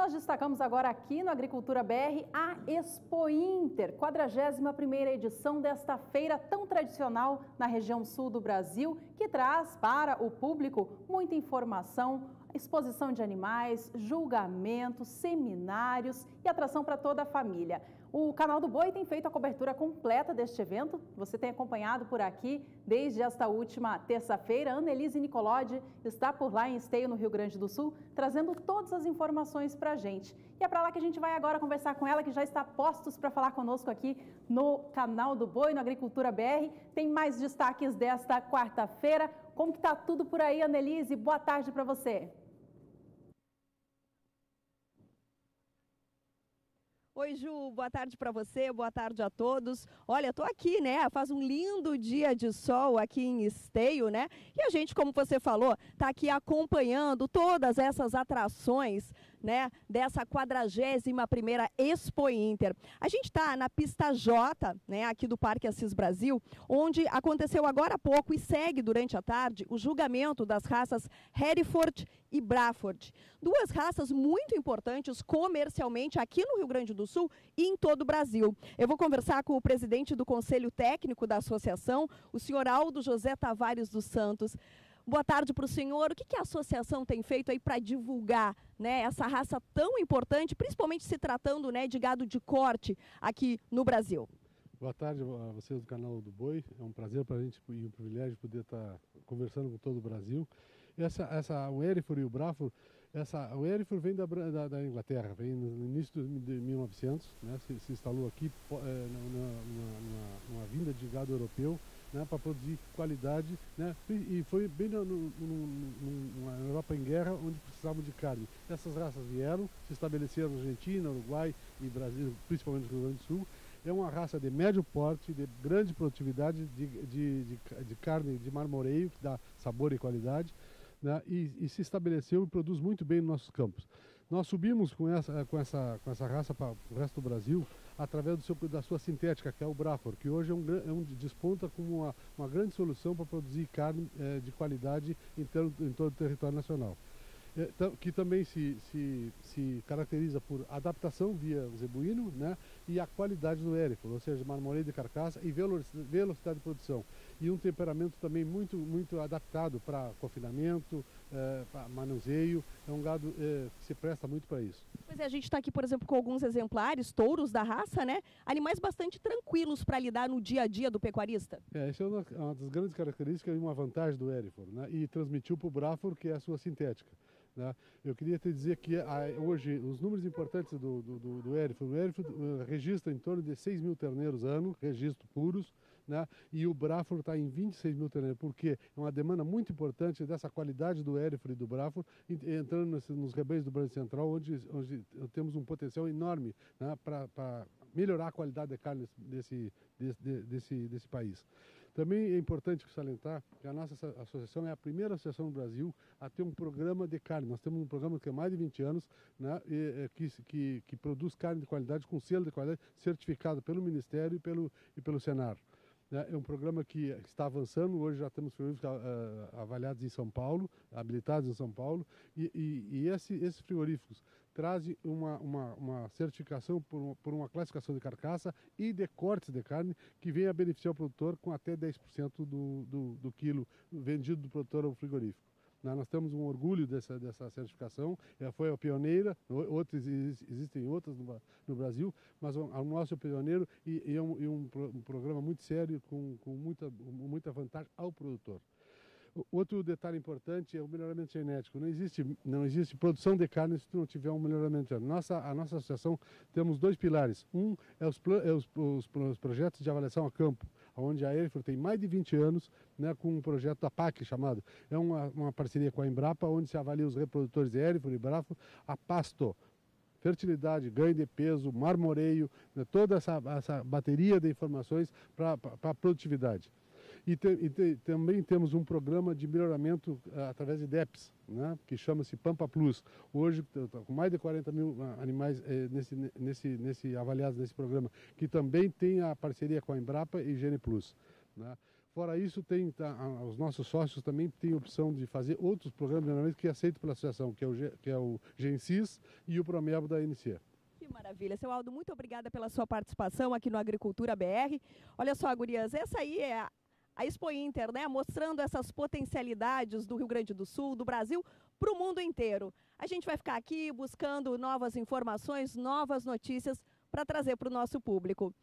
Nós destacamos agora aqui no Agricultura BR a Expo Inter, 41ª edição desta feira tão tradicional na região sul do Brasil, que traz para o público muita informação, exposição de animais, julgamentos, seminários e atração para toda a família. O Canal do Boi tem feito a cobertura completa deste evento. Você tem acompanhado por aqui desde esta última terça-feira. Annelise Nicolodi está por lá em Esteio, no Rio Grande do Sul, trazendo todas as informações para a gente. E é para lá que a gente vai agora conversar com ela, que já está postos para falar conosco aqui no Canal do Boi, no Agricultura BR. Tem mais destaques desta quarta-feira. Como que está tudo por aí, Annelise? Boa tarde para você. Oi, Ju, boa tarde para você, boa tarde a todos. Olha, estou aqui, né? Faz um lindo dia de sol aqui em Esteio, né? E a gente, como você falou, está aqui acompanhando todas essas atrações, né? Dessa 41ª Expo Inter. A gente está na pista J, né? Aqui do Parque Assis Brasil, onde aconteceu agora há pouco e segue durante a tarde o julgamento das raças Hereford e Braford. Duas raças muito importantes comercialmente aqui no Rio Grande do Sul e em todo o Brasil. Eu vou conversar com o presidente do Conselho Técnico da Associação, o senhor Aldo José Tavares dos Santos. Boa tarde para o senhor. O que a associação tem feito aí para divulgar, né, essa raça tão importante, principalmente se tratando, né, de gado de corte aqui no Brasil? Boa tarde a vocês do Canal do Boi. É um prazer para a gente e um privilégio poder estar conversando com todo o Brasil. O Hereford e o Braford, o Hereford vem da Inglaterra, vem no início de 1900, né, se instalou aqui numa vinda de gado europeu, né, para produzir qualidade, né, e foi bem numa Europa em guerra, onde precisavam de carne. Essas raças vieram, se estabeleceram na Argentina, Uruguai e Brasil, principalmente no Rio Grande do Sul. É uma raça de médio porte, de grande produtividade, de carne de marmoreio, que dá sabor e qualidade, né, e se estabeleceu e produz muito bem nos nossos campos. Nós subimos com essa raça para o resto do Brasil através da sua sintética, que é o Braford, que hoje desponta como uma grande solução para produzir carne de qualidade em todo o território nacional. Que também se caracteriza por adaptação via zebuíno, né, e a qualidade do Hereford, ou seja, marmoreio de carcaça e velocidade de produção. E um temperamento também muito adaptado para confinamento, para manuseio. É um gado que se presta muito para isso. Pois é, a gente está aqui, por exemplo, com alguns exemplares, touros da raça, né? Animais bastante tranquilos para lidar no dia a dia do pecuarista. Essa é uma das grandes características e uma vantagem do Hereford, né? E transmitiu para o Braford, que é a sua sintética, né? Eu queria te dizer que hoje os números importantes do Hereford, o Hereford registra em torno de 6 mil terneiros ano, registro puros, né? E o Braford está em 26 mil terneiros, porque é uma demanda muito importante dessa qualidade do Hereford e do Braford, entrando nos rebanhos do Brasil Central, onde temos um potencial enorme, né, para melhorar a qualidade da carne desse país. Também é importante salientar que a nossa associação é a primeira associação no Brasil a ter um programa de carne. Nós temos um programa que há mais de 20 anos, né, que produz carne de qualidade, com selo de qualidade certificado pelo Ministério e pelo Senar. É um programa que está avançando. Hoje já temos frigoríficos avaliados em São Paulo, habilitados em São Paulo, e esses frigoríficos trazem uma certificação por uma classificação de carcaça e de cortes de carne que vem a beneficiar o produtor com até 10% do quilo vendido do produtor ao frigorífico. Nós temos um orgulho dessa certificação. Foi a pioneira, existem outras no Brasil, mas o nosso é o pioneiro e é um programa muito sério, com muita vantagem ao produtor. Outro detalhe importante é o melhoramento genético. Não existe produção de carne se não tiver um melhoramento genético. A nossa associação temos dois pilares. Um é os projetos de avaliação a campo, onde a Hereford tem mais de 20 anos, né, com um projeto da PAC chamado. É uma parceria com a Embrapa, onde se avalia os reprodutores de Hereford e Braford a pasto. Fertilidade, ganho de peso, marmoreio, né, toda essa bateria de informações para a produtividade. E também temos um programa de melhoramento através de DEPs, né, que chama-se Pampa Plus. Hoje, com mais de 40 mil animais avaliados nesse programa, que também tem a parceria com a Embrapa e Gene Plus, né. Fora isso, os nossos sócios também têm a opção de fazer outros programas de treinamento que é aceito pela associação, que é o GENSIS e o Promebo da NCE. Que maravilha. Seu Aldo, muito obrigada pela sua participação aqui no Agricultura BR. Olha só, gurias, essa aí é a Expo Inter, né? Mostrando essas potencialidades do Rio Grande do Sul, do Brasil, para o mundo inteiro. A gente vai ficar aqui buscando novas informações, novas notícias para trazer para o nosso público.